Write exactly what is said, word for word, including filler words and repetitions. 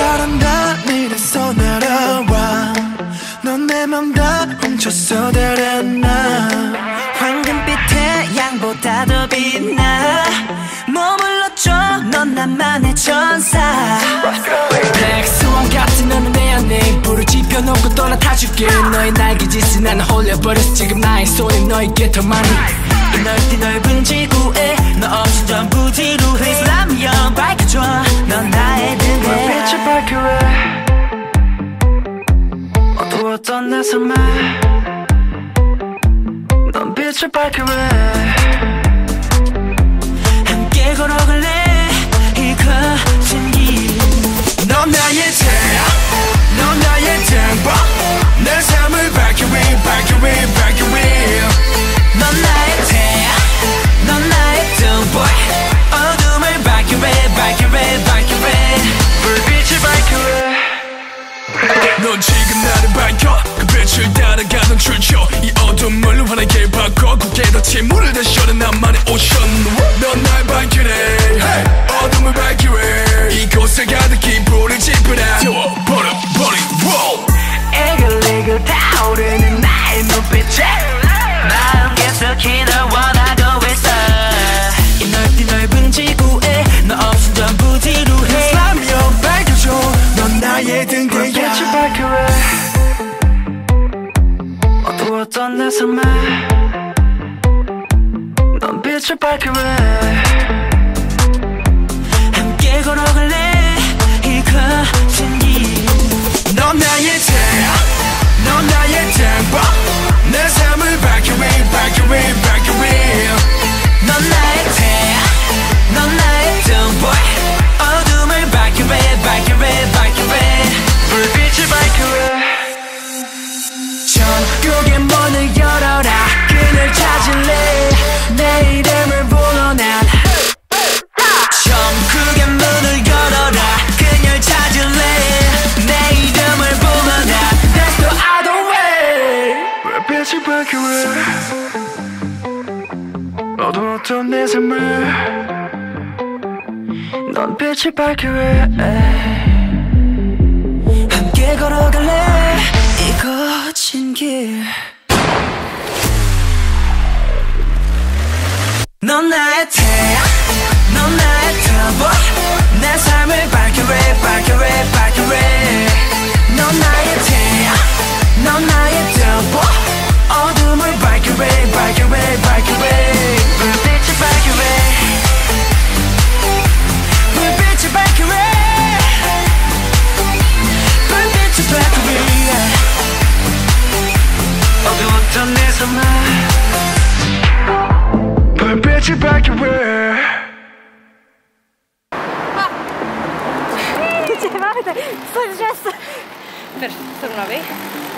바람다 내려서 날아와 넌 내 맘 다 훔쳤어 달아나 황금빛 태양보다 더 빛나 머물러줘 넌 나만의 천사 백스원 같은 너는 내 안에 불을 지펴놓고 떠나 타줄게 너의 날개짓에 나는 홀려버렸어 지금 나의 손이 너에게 더 많이 이 넓디 넓은 지구에 너 없이 전부 지루해 슬라미형 밝혀줘 넌 나의 등대 빛을 밝혀 왜 어두웠던 내 삶에 넌 빛을 밝혀 왜 함께 걸어갈래 이 거친 길 넌 나의 태양 넌 나의 등불 내 삶을 밝혀 왜 밝혀 왜 밝혀 왜 넌 나의 태양 넌 나의 등불 어둠을 밝혀 왜 밝혀 왜 밝혀 왜 불빛을 밝혀 왜 넌 지금 나를 밝혀 그 빛을 따라가던 출처 이 어둠을 환하게 바꿔 굳게 닫힌 물을 다셔라 나만의 오션 넌 날 밝히네 hey. 어둠을 밝히네 이곳에 가득히 불을 지펴라 태워버려 버려 에글에글 타오르는 나의 눈빛에 마음 계속히 널 원하고 있어 이 넓디 넓은 지구에 너 없음 전부 지루해 슬라미어 밝혀줘 넌 나의 등대야 빛을 밝혀 왜 어두웠던 내 삶에 넌 빛을 밝혀 왜 함께 걸어갈래 이 거친 길 넌 나의 태양 넌 나의 등불 내 삶을 밝혀 왜 밝혀 왜 밝혀 왜 넌 나의 태양 넌 나의 등불 어둠을 밝혀 왜 밝혀 왜 밝혀 왜 불빛을 밝혀 왜 천국의 문을 열어라 그녀를 찾을래 내 이름을 불러 난 천국의 문을 열어라 그녀를 찾을래 내 이름을 불러 난 That's the other way 빛을 밝혀 왜 어두웠던 내 삶을 넌 빛을 밝혀 왜 함께 걸어갈래 이 거친 길 넌 나의 태양 넌 나의 등불 내 삶을 밝혀 왜 밝혀 왜 밝혀 왜넌 나의 태양 넌 나의 등불 어둠을 밝혀 왜 밝혀 왜 밝혀 왜 불빛을 밝혀 왜 불빛을 밝혀 왜 불빛을 밝혀 왜 어두웠던 내 삶에 불빛을 밝혀 왜 Ti va, sto successo? Per, solo una vez?